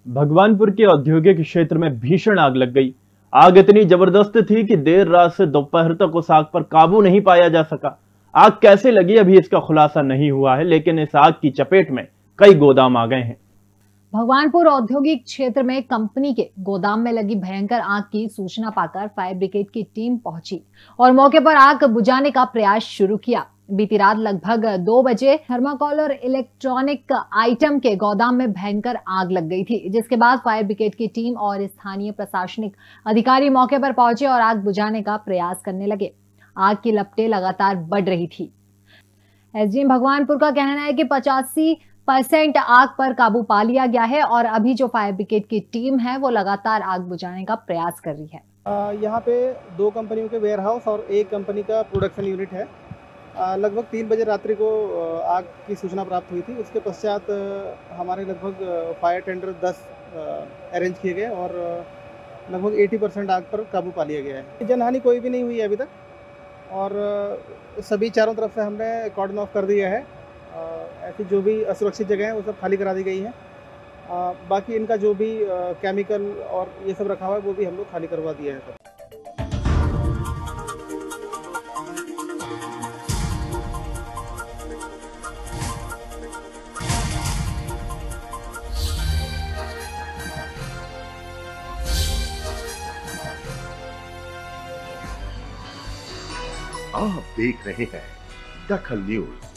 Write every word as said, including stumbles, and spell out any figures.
भगवानपुर के औद्योगिक क्षेत्र में भीषण आग लग गई। आग इतनी जबरदस्त थी कि देर रात से दोपहर तक उस आग पर काबू नहीं पाया जा सका। आग कैसे लगी अभी इसका खुलासा नहीं हुआ है, लेकिन इस आग की चपेट में कई गोदाम आ गए हैं। भगवानपुर औद्योगिक क्षेत्र में कंपनी के गोदाम में लगी भयंकर आग की सूचना पाकर फायर ब्रिगेड की टीम पहुंची और मौके पर आग बुझाने का प्रयास शुरू किया। बीती रात लगभग दो बजे थर्माकोल और इलेक्ट्रॉनिक आइटम के गोदाम में भयंकर आग लग गई थी, जिसके बाद फायर ब्रिगेड की टीम और स्थानीय प्रशासनिक अधिकारी मौके पर पहुंचे और आग बुझाने का प्रयास करने लगे। आग की लपटें लगातार बढ़ रही थी। एसडीएम भगवानपुर का कहना है कि पचासी परसेंट आग पर काबू पा लिया गया है और अभी जो फायर ब्रिगेड की टीम है वो लगातार आग बुझाने का प्रयास कर रही है। यहाँ पे दो कंपनियों के वेयरहाउस और एक कंपनी का प्रोडक्शन यूनिट है। लगभग तीन बजे रात्रि को आग की सूचना प्राप्त हुई थी। उसके पश्चात हमारे लगभग फायर टेंडर दस अरेंज किए गए और लगभग अस्सी परसेंट आग पर काबू पा लिया गया है। जनहानि कोई भी नहीं हुई है अभी तक और सभी चारों तरफ से हमने कॉर्डन ऑफ कर दिया है। ऐसी जो भी असुरक्षित जगह है वो सब खाली करा दी गई है। बाकी इनका जो भी केमिकल और ये सब रखा हुआ है वो भी हम लोग खाली करवा दिया है। आप देख रहे हैं दखल न्यूज।